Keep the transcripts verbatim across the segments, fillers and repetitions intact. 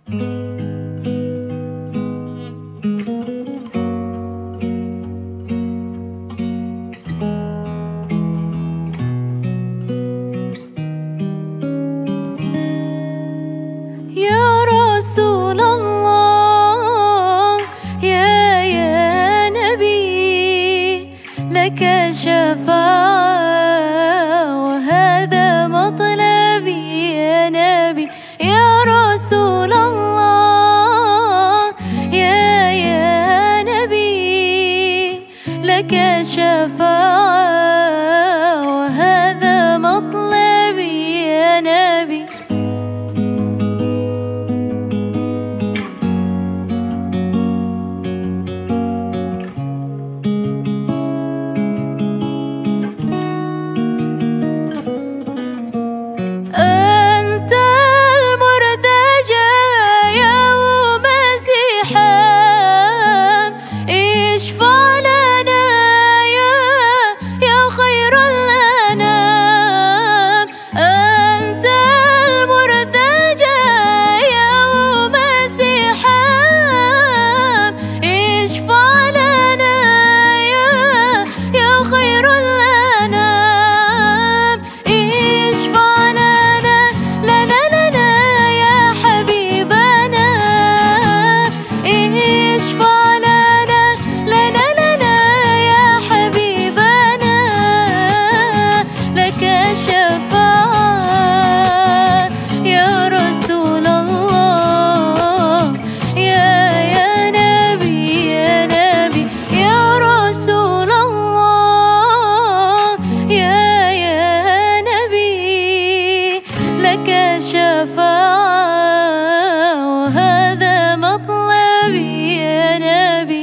يا رسول الله يا يا نبي، لك شفاعة وهذا مطلبي يا نبي. يا رسول الله يا يا نبي، لك شفاعة وهذا مطلبي يا نبي. أنت المرتجى يا مسيحا، اشفع لنا يا يا خير الأنام. أنت المرتجى يا مسيحا، اشفع لنا يا يا خير الأنام. اشفع لنا لنا لنا يا حبيبنا، اشفع لنا لنا لنا يا حبيبنا. لك شفاعة يا رسول الله يا يا نبي يا نبي. يا رسول الله يا يا نبي، لك شفاعة وهذا مطلبي يا نبي.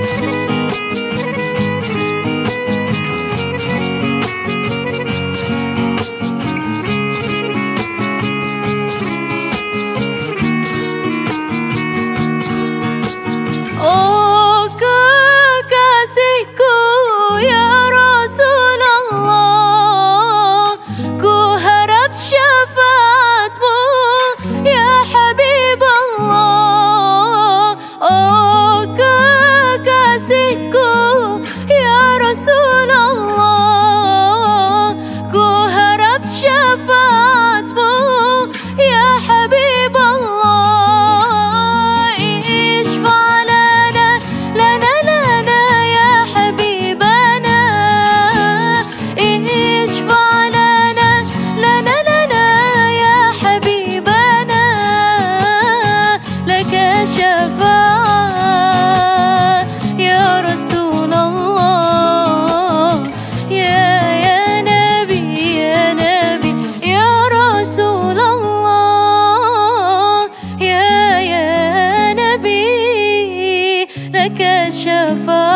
Oh kekasihku ya Rasulullah, ku harap syafaatmu ya Habib Allah. Oh kekasihku ya Rasulullah, ku harap syafaatmu ya Habib Allah. Ishfa' lana lana lana ya Habibana, ishfa' lana lana lana ya Habibana. لك شفاعة يا رسول الله يا يا نبي يا نبي. يا رسول الله يا يا نبي، لك شفاعة